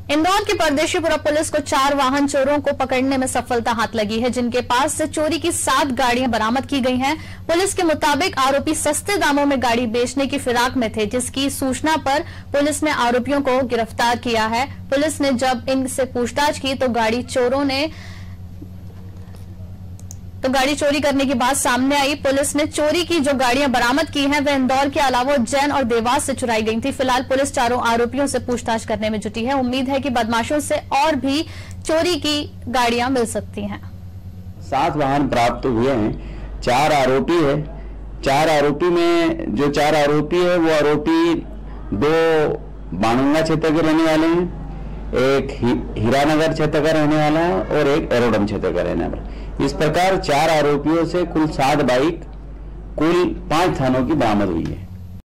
इंदौर की परदेशीपुरा पुलिस को 4 वाहन चोरों को पकड़ने में सफलता हाथ लगी है, जिनके पास से चोरी की 7 गाड़ियां बरामद की गई हैं। पुलिस के मुताबिक आरोपी सस्ते दामों में गाड़ी बेचने की फिराक में थे, जिसकी सूचना पर पुलिस ने आरोपियों को गिरफ्तार किया है। पुलिस ने जब इनसे पूछताछ की तो गाड़ी चोरी करने की बात सामने आई। पुलिस ने चोरी की जो गाड़ियां बरामद की हैं, वे इंदौर के अलावा उज्जैन और देवास से चुराई गई थी। फिलहाल पुलिस चारों आरोपियों से पूछताछ करने में जुटी है। उम्मीद है कि बदमाशों से और भी चोरी की गाड़ियां मिल सकती हैं। 7 वाहन प्राप्त हुए हैं। 4 आरोपी है। 4 आरोपी में जो 4 आरोपी है वो आरोपी 2 बाणगंगा क्षेत्र के रहने वाले हैं, एक हीरानगर क्षेत्र का रहने वाला है और एक एरोडम क्षेत्र का रहने वाला है। इस प्रकार 4 आरोपियों से कुल 7 बाइक, कुल 5 थानों की बरामद हुई है।